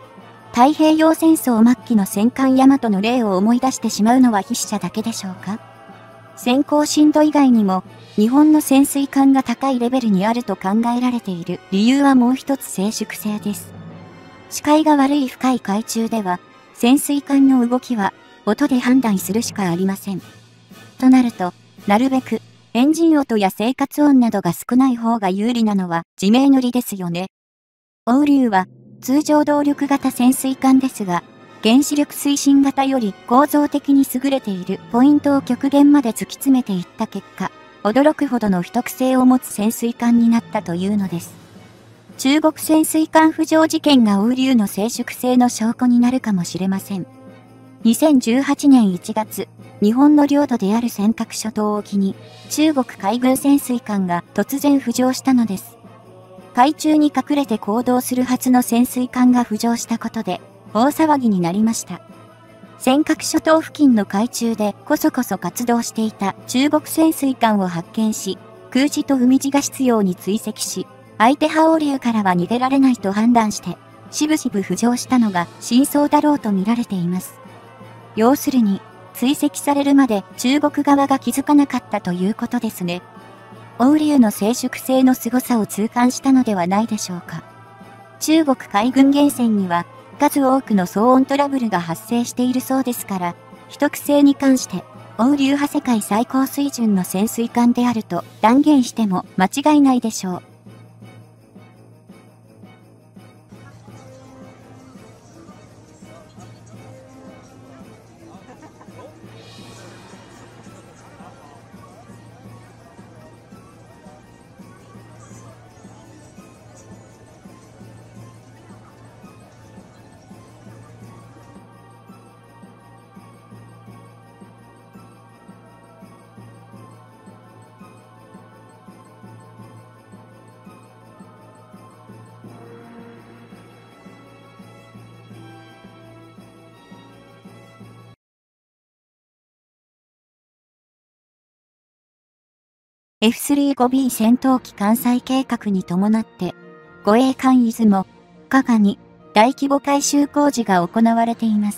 太平洋戦争末期の戦艦大和の例を思い出してしまうのは筆者だけでしょうか。先行深度以外にも、日本の潜水艦が高いレベルにあると考えられている理由はもう一つ静粛性です。視界が悪い深い海中では、潜水艦の動きは音で判断するしかありません。となると、なるべくエンジン音や生活音などが少ない方が有利なのは自明の理ですよね。黄龍は通常動力型潜水艦ですが、原子力推進型より構造的に優れているポイントを極限まで突き詰めていった結果、驚くほどの秘匿性を持つ潜水艦になったというのです。中国潜水艦浮上事件が黄龍の静粛性の証拠になるかもしれません。2018年1月、日本の領土である尖閣諸島沖に中国海軍潜水艦が突然浮上したのです。海中に隠れて行動するはずの潜水艦が浮上したことで大騒ぎになりました。尖閣諸島付近の海中でこそこそ活動していた中国潜水艦を発見し、空自と海自が執拗に追跡し、相手派黄龍からは逃げられないと判断して、しぶしぶ浮上したのが真相だろうと見られています。要するに、追跡されるまで中国側が気づかなかったということですね。黄龍の静粛性の凄さを痛感したのではないでしょうか。中国海軍源泉には数多くの騒音トラブルが発生しているそうですから、秘匿性に関して黄龍派世界最高水準の潜水艦であると断言しても間違いないでしょう。F35B 戦闘機艦載計画に伴って、護衛艦出雲、加賀に大規模改修工事が行われています。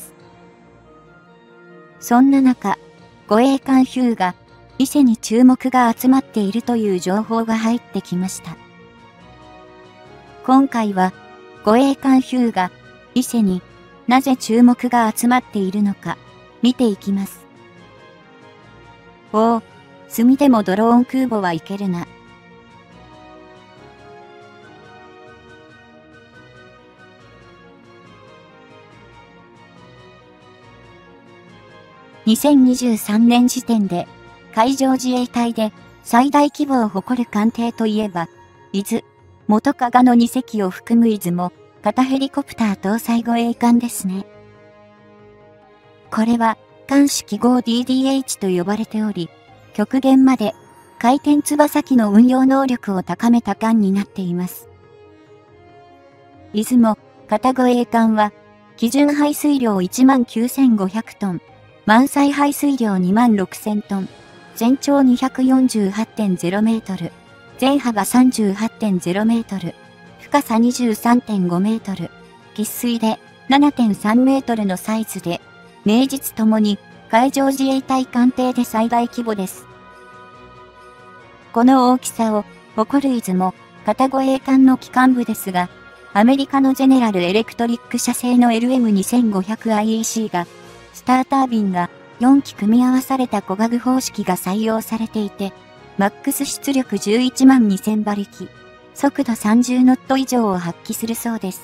そんな中、護衛艦ヒューが伊勢に注目が集まっているという情報が入ってきました。今回は護衛艦ヒューが伊勢になぜ注目が集まっているのか見ていきます。おお、墨でもドローン空母はいけるな。2023年時点で海上自衛隊で最大規模を誇る艦艇といえば、伊豆、元加賀の2隻を含む出雲、型ヘリコプター搭載護衛艦ですね。これは艦種記号 DDH と呼ばれており、極限まで回転翼機の運用能力を高めた艦になっています。出雲、型護衛艦は、基準排水量 19,500 トン、満載排水量 26,000 トン、全長 248.0 メートル、全幅 38.0 メートル、深さ 23.5 メートル、喫水で 7.3 メートルのサイズで、名実ともに海上自衛隊艦艇で最大規模です。この大きさを誇る出雲、型護衛艦の機関部ですが、アメリカのジェネラルエレクトリック社製の LM2500IEC が、スタータービンが4機組み合わされた小型方式が採用されていて、マックス出力11万2000馬力、速度30ノット以上を発揮するそうです。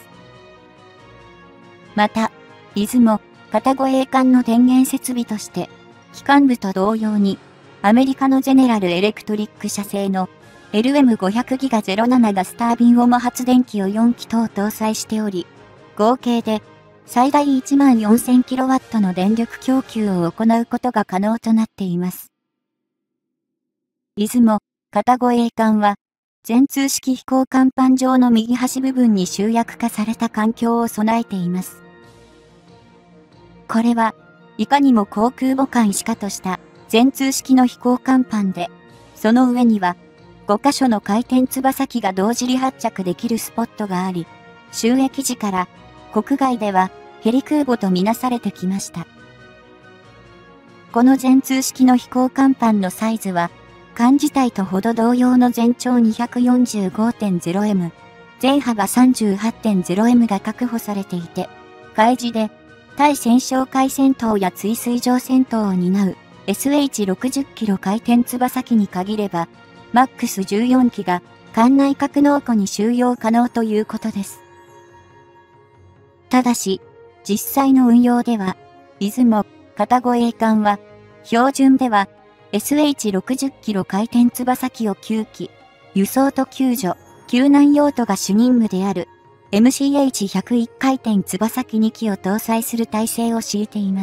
また、出雲、型護衛艦の電源設備として、機関部と同様に、アメリカのジェネラルエレクトリック社製の LM500 ギガ07ガスタービンオモ発電機を4機等搭載しており、合計で最大 14,000kW の電力供給を行うことが可能となっています。出雲、型護衛艦は、全通式飛行甲板上の右端部分に集約化された環境を備えています。これは、いかにも航空母艦しかとした全通式の飛行甲板で、その上には、5カ所の回転翼機が同時離発着できるスポットがあり、収益時から国外ではヘリ空母とみなされてきました。この全通式の飛行甲板のサイズは、艦自体とほど同様の全長 245.0m、全幅 38.0m が確保されていて、海自で対戦哨戒戦闘や追水上戦闘を担う SH60 キロ回転翼機に限れば、マックス14機が艦内格納庫に収容可能ということです。ただし、実際の運用では、出雲、片護衛艦は、標準では SH60 キロ回転翼機を9機、輸送と救助、救難用途が主任務である MCH101 回転翼機2機を搭載する体制を敷いています。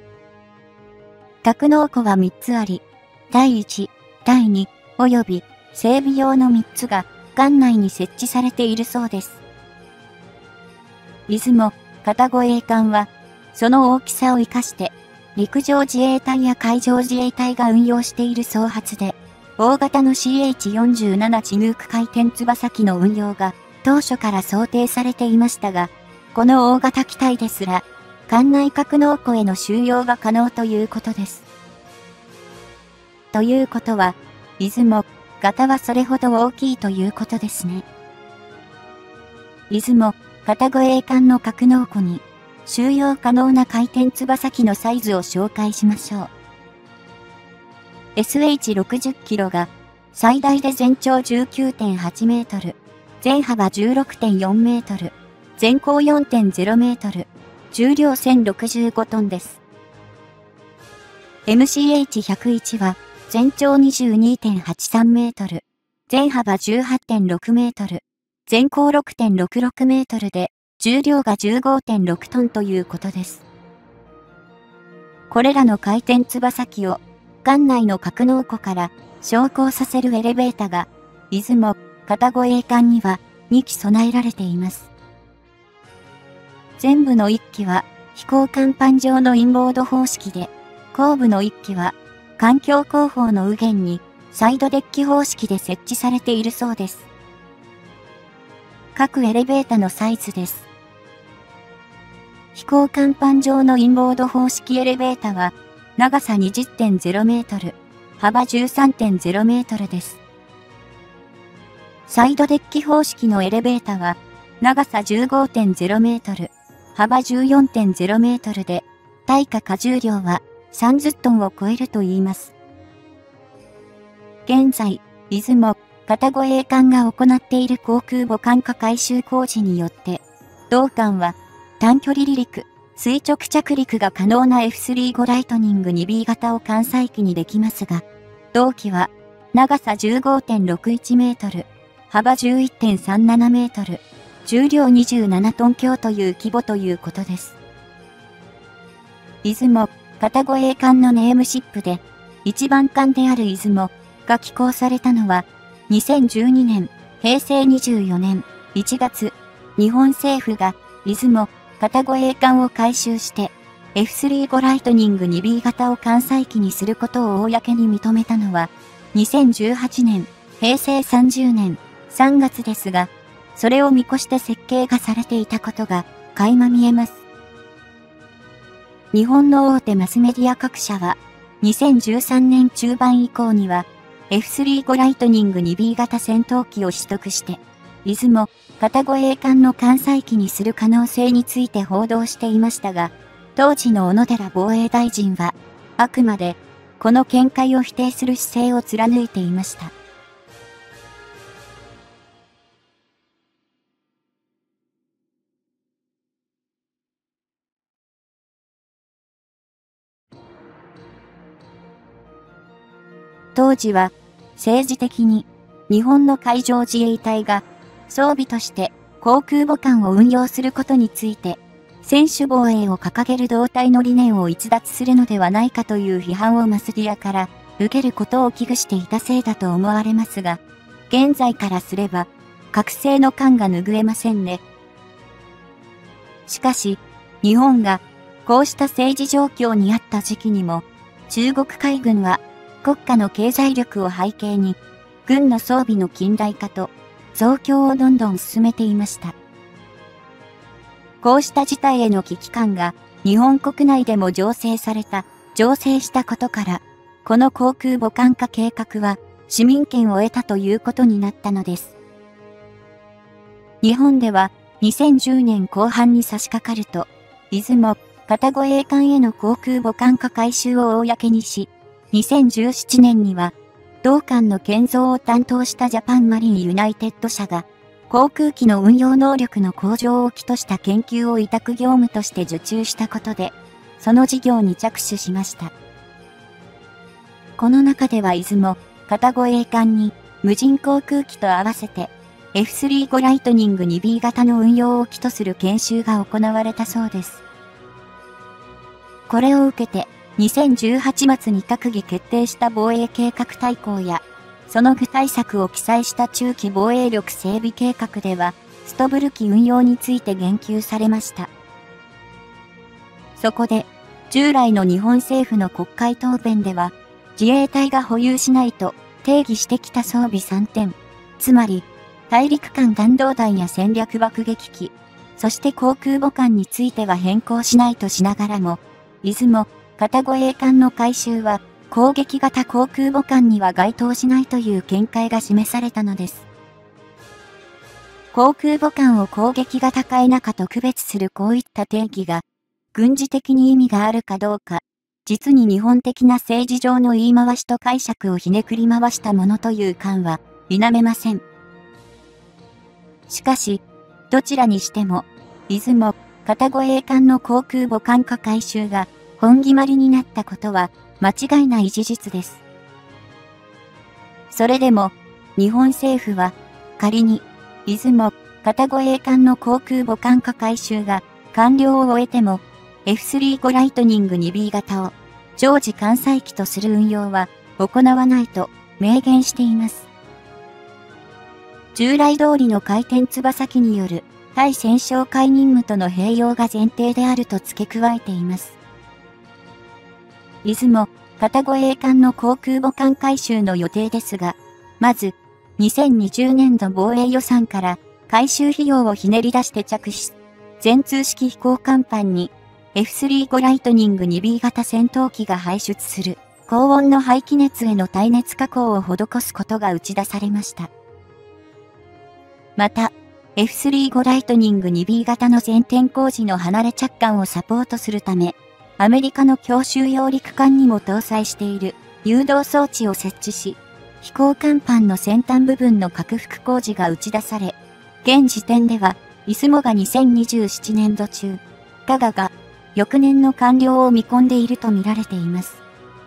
格納庫は3つあり、第1、第2、及び整備用の3つが艦内に設置されているそうです。出雲、片護衛艦は、その大きさを生かして、陸上自衛隊や海上自衛隊が運用している総発で、大型の CH47 チヌーク回転翼機の運用が当初から想定されていましたが、この大型機体ですら、艦内格納庫への収容が可能ということです。ということは、出雲、型はそれほど大きいということですね。出雲、片護衛艦の格納庫に、収容可能な回転翼機のサイズを紹介しましょう。SH60 キロが、最大で全長 19.8 メートル、全幅 16.4 メートル、全高 4.0 メートル、重量1065トンです。MCH101 は、全長 22.83 メートル、全幅 18.6 メートル、全高 6.66 メートルで、重量が 15.6 トンということです。これらの回転翼機を、艦内の格納庫から昇降させるエレベータが、出雲、片護衛艦には2機備えられています。前部の1機は、飛行甲板上のインボード方式で、後部の1機は、環境広報の右舷に、サイドデッキ方式で設置されているそうです。各エレベータのサイズです。飛行甲板上のインボード方式エレベータは、長さ 20.0 メートル、幅 13.0 メートルです。サイドデッキ方式のエレベータは、長さ 15.0 メートル、幅 14.0 メートルで、対価荷重量は30トンを超えるといいます。現在、出雲、片護衛艦が行っている航空母艦化改修工事によって、同艦は短距離離陸、垂直着陸が可能な F35 ライトニング 2B 型を艦載機にできますが、同機は長さ 15.61 メートル、幅 11.37 メートル、重量27トン強という規模ということです。出雲、片護衛艦のネームシップで、一番艦である出雲が寄港されたのは、2012年、平成24年1月、日本政府が出雲、片護衛艦を改修して、F35 ライトニング 2B 型を艦載機にすることを公に認めたのは、2018年、平成30年3月ですが、それを見越して設計がされていたことが垣間見えます。日本の大手マスメディア各社は、2013年中盤以降には、F35 ライトニング 2B 型戦闘機を取得して、出雲、片護衛艦の艦載機にする可能性について報道していましたが、当時の小野寺防衛大臣は、あくまで、この見解を否定する姿勢を貫いていました。当時は政治的に日本の海上自衛隊が装備として航空母艦を運用することについて専守防衛を掲げる同体の理念を逸脱するのではないかという批判をマスディアから受けることを危惧していたせいだと思われますが、現在からすれば覚醒の感が拭えませんね。しかし、日本がこうした政治状況にあった時期にも中国海軍は国家の経済力を背景に、軍の装備の近代化と増強をどんどん進めていました。 こうした事態への危機感が日本国内でも醸成したことから、この航空母艦化計画は市民権を得たということになったのです。日本では2010年後半に差し掛かると、出雲、片護衛艦への航空母艦化改修を公にし、2017年には、同艦の建造を担当したジャパンマリンユナイテッド社が、航空機の運用能力の向上を起とした研究を委託業務として受注したことで、その事業に着手しました。この中では出雲、片護衛艦に無人航空機と合わせて F35 ライトニング 2B 型の運用を起とする研修が行われたそうです。これを受けて2018末に閣議決定した防衛計画大綱やその具体策を記載した中期防衛力整備計画ではストブル機運用について言及されました。そこで従来の日本政府の国会答弁では自衛隊が保有しないと定義してきた装備3点、つまり大陸間弾道弾や戦略爆撃機、そして航空母艦については変更しないとしながらも、出雲、片護衛艦の改修は攻撃型航空母艦には該当しないという見解が示されたのです。航空母艦を攻撃型か否かと区別するこういった定義が、軍事的に意味があるかどうか、実に日本的な政治上の言い回しと解釈をひねくり回したものという感は否めません。しかし、どちらにしても、出雲、片護衛艦の航空母艦化改修が本決まりになったことは間違いない事実です。それでも、日本政府は仮に出雲、片護衛艦の航空母艦化改修が完了を終えても、F35 ライトニング 2B 型を常時艦載機とする運用は行わないと明言しています。従来通りの回転翼機による対戦哨戒任務との併用が前提であると付け加えています。出雲、片護衛艦の航空母艦改修の予定ですが、まず、2020年度防衛予算から改修費用をひねり出して着手、全通式飛行甲板にF35 ライトニング 2B 型戦闘機が排出する高温の排気熱への耐熱加工を施すことが打ち出されました。また、F35 ライトニング 2B 型の前転工事の離れ着艦をサポートするため、アメリカの強襲揚陸艦にも搭載している誘導装置を設置し、飛行甲板の先端部分の拡幅工事が打ち出され、現時点では、出雲が2027年度中、加賀が翌年の完了を見込んでいると見られています。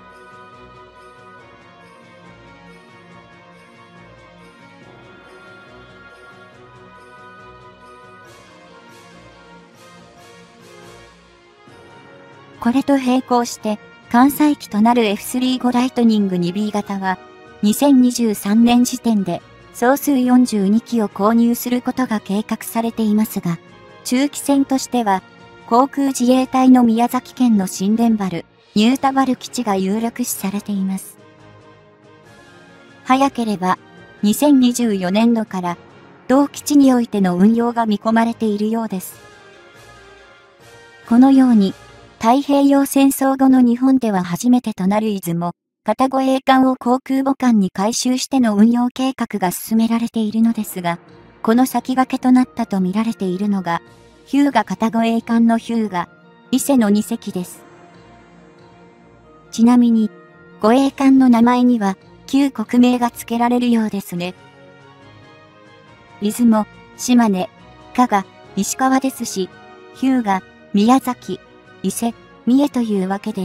これと並行して、艦載機となる F35 ライトニング 2B 型は、2023年時点で総数42機を購入することが計画されていますが、中期戦としては、航空自衛隊の宮崎県の新田原、新田原基地が有力視されています。早ければ、2024年度から、同基地においての運用が見込まれているようです。このように、太平洋戦争後の日本では初めてとなる出雲、片護衛艦を航空母艦に改修しての運用計画が進められているのですが、この先駆けとなったと見られているのが、日向片護衛艦の日向、伊勢の2隻です。ちなみに、護衛艦の名前には、旧国名が付けられるようですね。出雲、島根、加賀、石川ですし、日向、宮崎、伊勢、三重というわけです。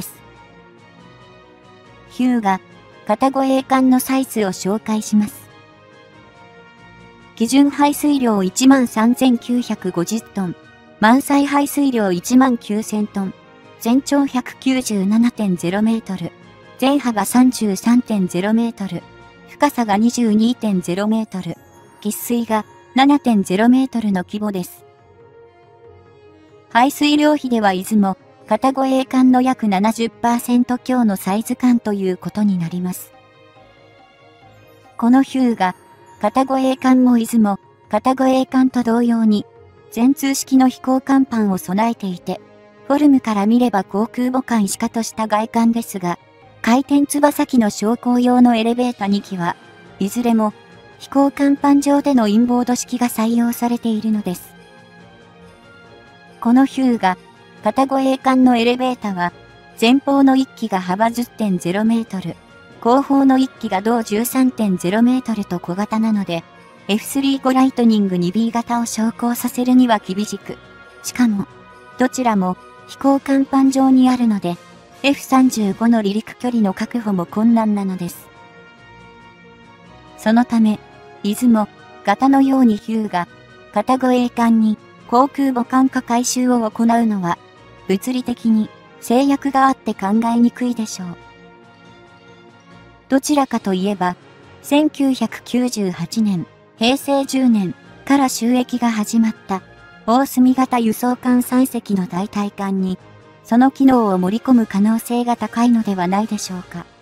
日向、片護衛艦のサイズを紹介します。基準排水量 13,950 トン、満載排水量 19,000 トン、全長 197.0 メートル、全幅 33.0 メートル、深さが 22.0 メートル、喫水が 7.0 メートルの規模です。排水量比では出雲、片護衛艦の約 70% 強のサイズ感ということになります。この日向、片護衛艦も出雲、片護衛艦と同様に、 全通式の飛行甲板を備えていて、フォルムから見れば航空母艦しかとした外観ですが、回転翼機の昇降用のエレベータ2機は、いずれも飛行甲板上でのインボード式が採用されているのです。このヒューガ、片護衛艦のエレベータは、前方の1機が幅 10.0 メートル、後方の1機が同 13.0 メートルと小型なので、F35 ライトニング 2B 型を昇降させるには厳しく、しかも、どちらも飛行甲板上にあるので、F35 の離陸距離の確保も困難なのです。そのため、出雲型のようにヒューガ、片護衛艦に航空母艦化改修を行うのは、物理的に制約があって考えにくいでしょう。どちらかといえば、1998年、平成10年から収益が始まった大隅型輸送艦3隻の代替艦に、その機能を盛り込む可能性が高いのではないでしょうか。